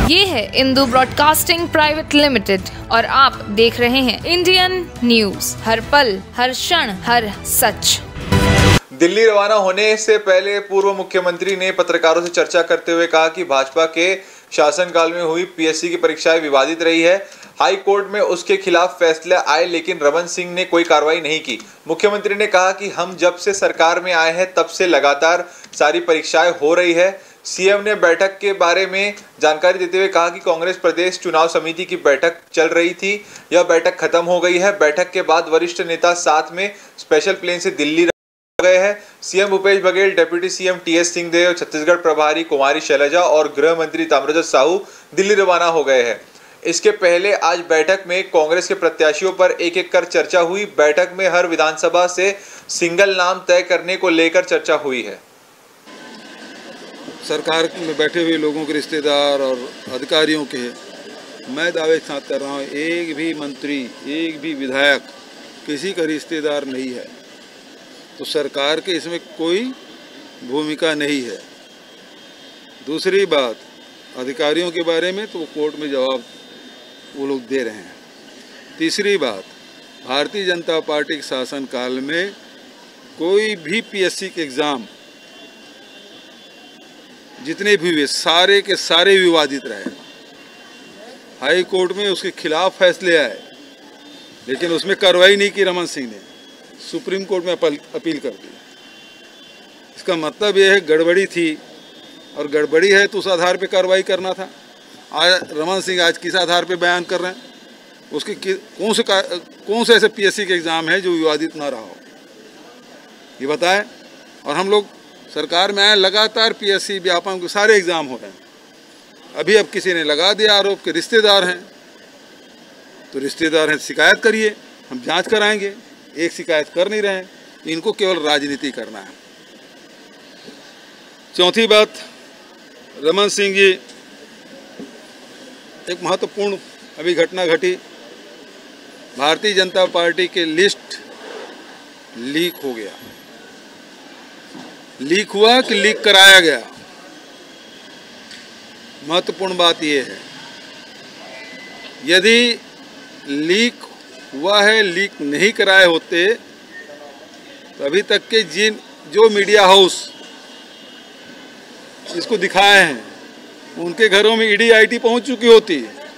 ये है Indu broadcasting private limited और आप देख रहे हैं इंडियन न्यूज, हर पल, हर क्षण, हर सच। दिल्ली रवाना होने से पहले पूर्व मुख्यमंत्री ने पत्रकारों से चर्चा करते हुए कहा कि भाजपा के शासनकाल में हुई पीएससी की परीक्षाएं विवादित रही है। हाई कोर्ट में उसके खिलाफ फैसले आए लेकिन रमन सिंह ने कोई कार्रवाई नहीं की। मुख्यमंत्री ने कहा कि हम जब से सरकार में आए हैं तब से लगातार सारी परीक्षाएं हो रही है। सीएम ने बैठक के बारे में जानकारी देते हुए कहा कि कांग्रेस प्रदेश चुनाव समिति की बैठक चल रही थी, यह बैठक खत्म हो गई है। बैठक के बाद वरिष्ठ नेता साथ में स्पेशल प्लेन से दिल्ली गए हैं। CM Bhupesh Baghel, deputy CM TS Singhdeo, Chhattisgarh प्रभारी कुमारी शैलजा और गृह मंत्री ताम्रध्वज साहू दिल्ली रवाना हो गए हैं। इसके पहले आज बैठक में कांग्रेस के प्रत्याशियों पर एक एक कर चर्चा हुई। बैठक में हर विधानसभा से सिंगल नाम तय करने को लेकर चर्चा हुई है। सरकार में बैठे हुए लोगों के रिश्तेदार और अधिकारियों के मैं दावे के साथ कर रहा हूँ, एक भी मंत्री, एक भी विधायक किसी का रिश्तेदार नहीं है, तो सरकार के इसमें कोई भूमिका नहीं है। दूसरी बात, अधिकारियों के बारे में तो कोर्ट में जवाब वो लोग दे रहे हैं। तीसरी बात, भारतीय जनता पार्टी के शासनकाल में कोई भी पीएससी के एग्ज़ाम जितने भी हुए सारे के सारे विवादित रहे। हाई कोर्ट में उसके खिलाफ फैसले आए लेकिन उसमें कार्रवाई नहीं की रमन सिंह ने, सुप्रीम कोर्ट में अपील कर दी। इसका मतलब यह है गड़बड़ी थी और गड़बड़ी है तो उस आधार पे कार्रवाई करना था। आज रमन सिंह आज किस आधार पे बयान कर रहे हैं? उसके कौन से ऐसे पीएससी के एग्ज़ाम है जो विवादित ना रहा हो, ये बताएं। और हम लोग सरकार में आए, लगातार पीएससी व्यापम के सारे एग्ज़ाम हो रहे हैं। अभी अब किसी ने लगा दिया आरोप के रिश्तेदार हैं, तो रिश्तेदार हैं शिकायत करिए, हम जांच कराएंगे। एक शिकायत कर नहीं रहे हैं, इनको केवल राजनीति करना है। चौथी बात, रमन सिंह जी, एक महत्वपूर्ण अभी घटना घटी। भारतीय जनता पार्टी के लिस्ट लीक हो गया। लीक हुआ कि लीक कराया गया? महत्वपूर्ण बात यह है, यदि लीक हुआ है, लीक नहीं कराए होते तो अभी तक के जो मीडिया हाउस इसको दिखाए हैं उनके घरों में ईडी आईटी पहुंच चुकी होती।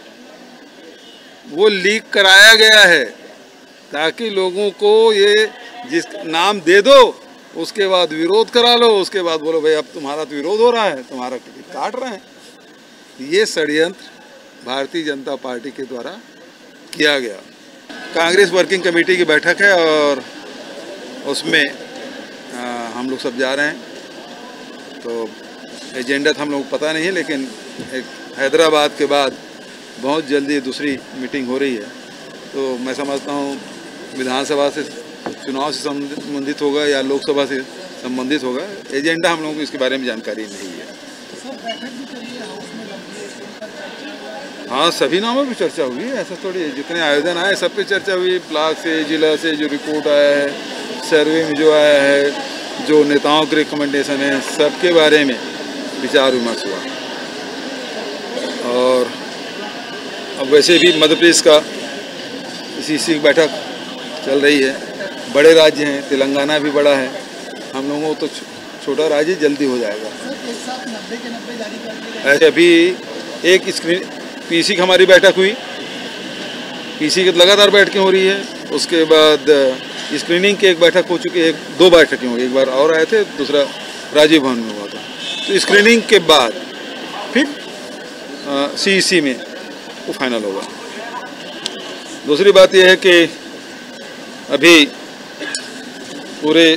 वो लीक कराया गया है ताकि लोगों को ये जिस नाम दे दो उसके बाद विरोध करा लो, उसके बाद बोलो भाई अब तुम्हारा तो विरोध हो रहा है, तुम्हारा टिकट काट रहे हैं। ये षड्यंत्र भारतीय जनता पार्टी के द्वारा किया गया। कांग्रेस वर्किंग कमेटी की बैठक है और उसमें हम लोग सब जा रहे हैं। तो एजेंडा तो हम लोग को पता नहीं है, लेकिन एक हैदराबाद के बाद बहुत जल्दी दूसरी मीटिंग हो रही है। तो मैं समझता हूँ विधानसभा से चुनाव से संबंधित होगा या लोकसभा से संबंधित होगा। एजेंडा हम लोगों को इसके बारे में जानकारी नहीं है। हाँ, सभी नामों पर चर्चा हुई है, ऐसा थोड़ी है। जितने आयोजन आए सब पे चर्चा हुई। ब्लॉक से, जिला से जो रिपोर्ट आया है, सर्वे में जो आया है, जो नेताओं के रिकमेंडेशन है, सबके बारे में विचार विमर्श हुआ। और अब वैसे भी मध्य प्रदेश का इसी की बैठक चल रही है। बड़े राज्य हैं, तेलंगाना भी बड़ा है, हम लोगों को तो छोटा राज्य जल्दी हो जाएगा। ऐसे अभी एक पीसी की हमारी बैठक हुई, पीसी की लगातार बैठकें हो रही है। उसके बाद स्क्रीनिंग की एक बैठक हो चुकी है, दो बैठकें हुई, एक बार और आए थे, दूसरा राजीव भवन में हुआ था। तो स्क्रीनिंग के बाद फिर सीईसी में वो फाइनल होगा। दूसरी बात यह है कि अभी पूरे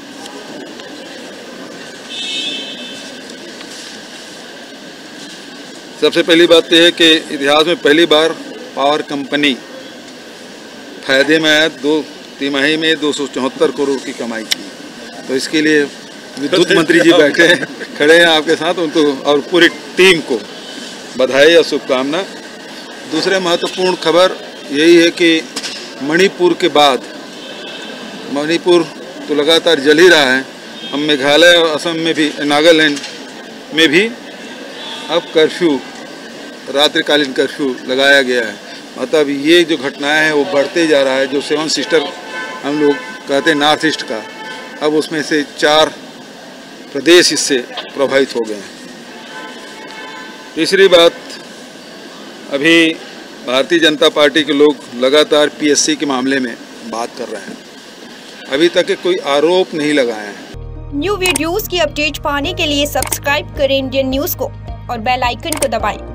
सबसे पहली बात यह है कि इतिहास में पहली बार पावर कंपनी फायदे में आया। 2 तिमाही में 274 करोड़ की कमाई की। तो इसके लिए विद्युत मंत्री जी बैठे हैं, खड़े हैं आपके साथ, उनको और पूरी टीम को बधाई और शुभकामना। दूसरे महत्वपूर्ण खबर यही है कि मणिपुर के बाद, मणिपुर तो लगातार जल ही रहा है, हम मेघालय और असम में भी, नागालैंड में भी अब कर्फ्यू रात्रिकालीन कर्फ्यू लगाया गया है। मतलब ये जो घटनाएं हैं वो बढ़ते जा रहा है। जो 7 सिस्टर हम लोग कहते हैं नॉर्थ ईस्ट का, अब उसमें से 4 प्रदेश इससे प्रभावित हो गए हैं। तीसरी बात, अभी भारतीय जनता पार्टी के लोग लगातार पीएससी के मामले में बात कर रहे हैं, अभी तक कोई आरोप नहीं लगाए हैं। न्यू वीडियोस की अपडेट पाने के लिए सब्सक्राइब करें इंडियन न्यूज़ को और बेल आइकन को दबाएं।